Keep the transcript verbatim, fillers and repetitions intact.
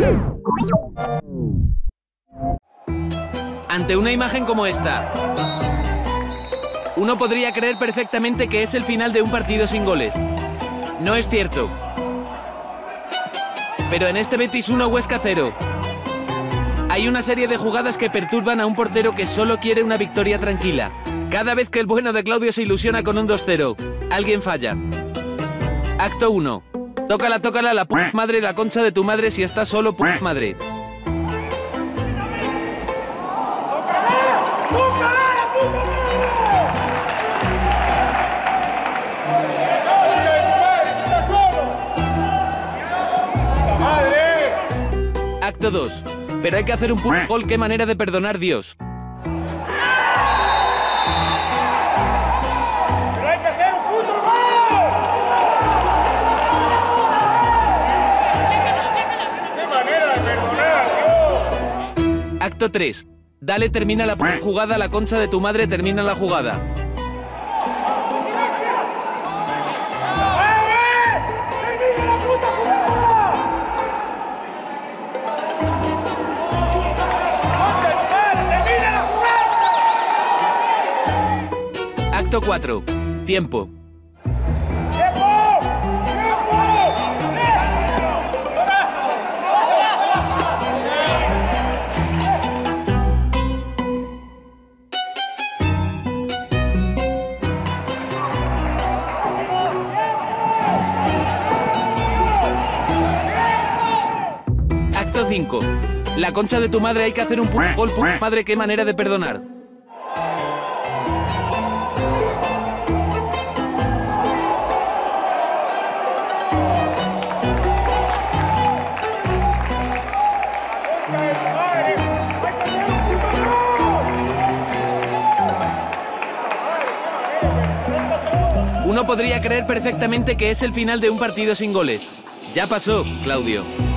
Ante una imagen como esta, uno podría creer perfectamente que es el final de un partido sin goles. No es cierto. Pero en este Betis uno Huesca cero. Hay una serie de jugadas que perturban a un portero que solo quiere una victoria tranquila. Cada vez que el bueno de Claudio se ilusiona con un dos cero, alguien falla. Acto uno. Tócala, tócala, la puta madre, la concha de tu madre, si está solo, puta madre. Acto dos. Pero hay que hacer un puto gol, qué manera de perdonar, Dios. Pero hay que hacer un puto gol. ¡Qué manera de perdonar, Dios! Acto tres. Dale, termina la puta jugada, la concha de tu madre, termina la jugada. Acto cuatro. Tiempo. Acto cinco. La concha de tu madre, hay que hacer un puto gol, puta madre, qué manera de perdonar. Uno podría creer perfectamente que es el final de un partido sin goles. Ya pasó, Claudio.